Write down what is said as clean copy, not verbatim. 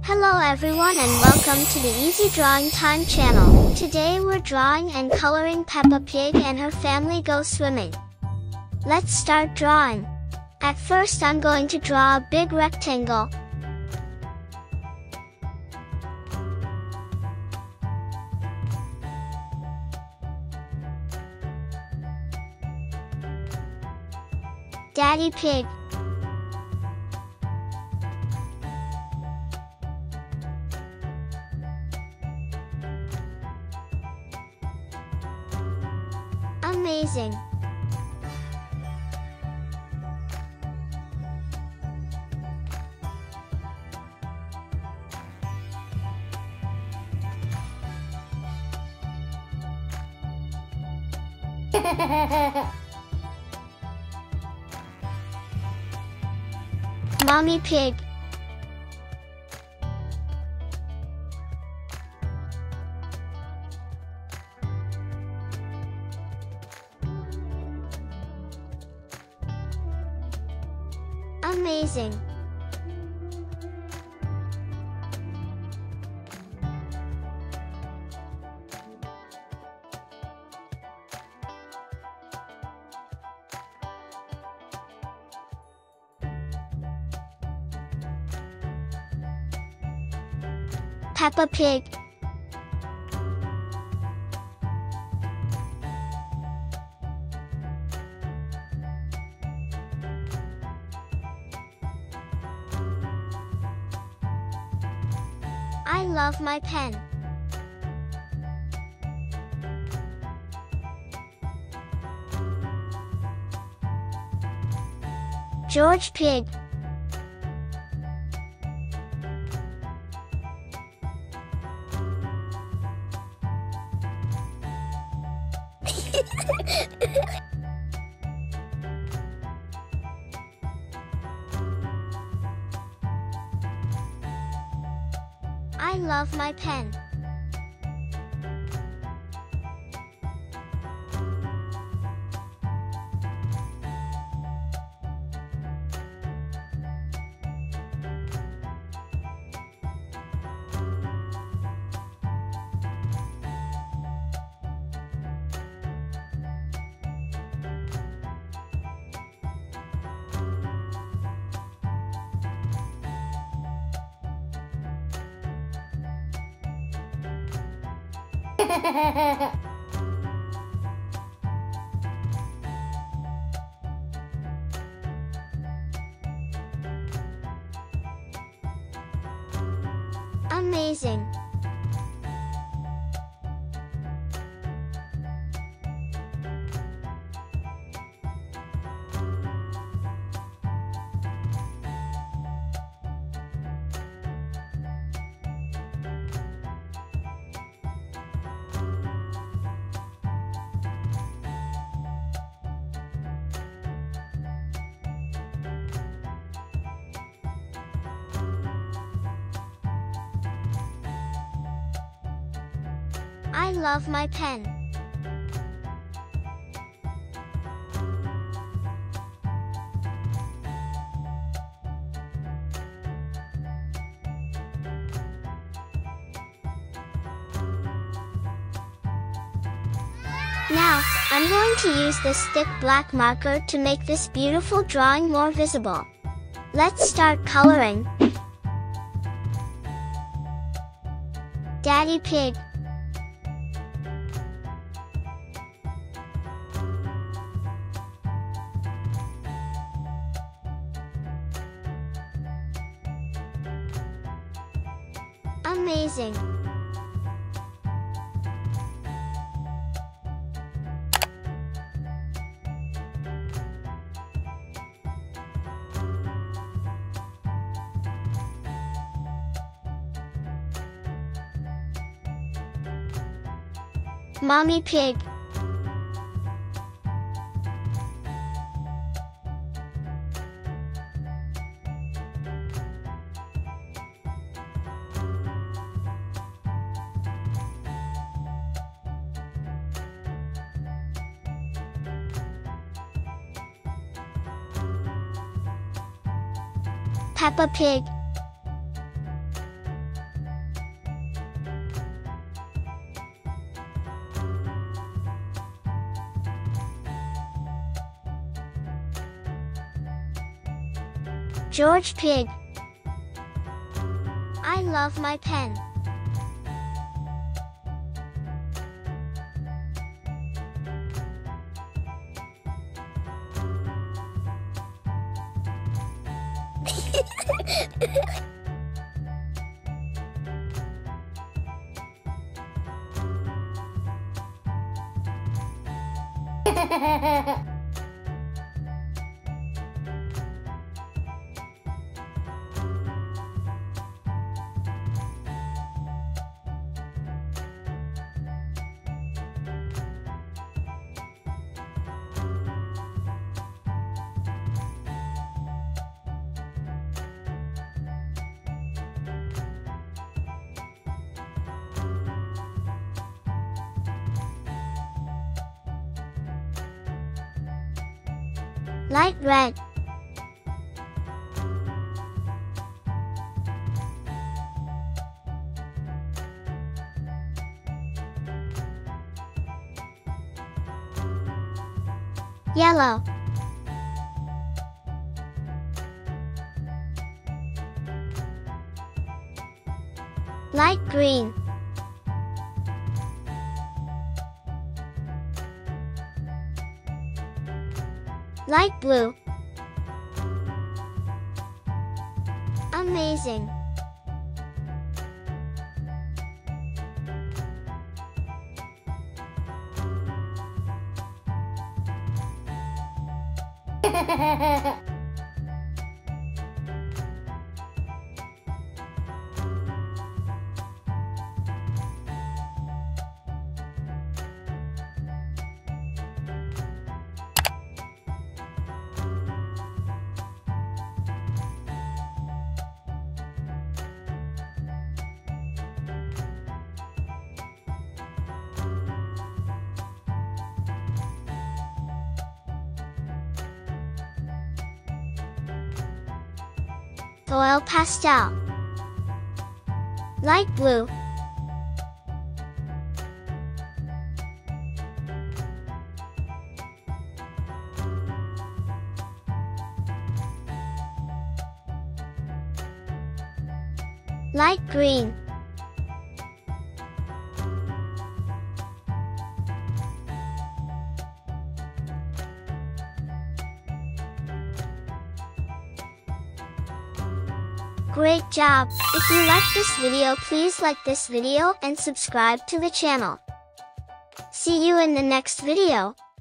Hello everyone and welcome to the Easy Drawing Time channel. Today we're drawing and coloring Peppa Pig and her family go swimming. Let's start drawing. At first I'm going to draw a big rectangle. Daddy Pig. Amazing! Mommy Pig. Amazing! Peppa Pig. I love my pen. George Pig. I love my pen. Amazing! I love my pen. Now, I'm going to use this thick black marker to make this beautiful drawing more visible. Let's start coloring. Daddy Pig. Amazing! Mommy Pig. Peppa Pig. George Pig. I love my pen. Light red. Yellow. Light green. Light blue. Amazing. Oil pastel. Light blue. Light green. Great job! If you like this video, please like this video and subscribe to the channel. See you in the next video.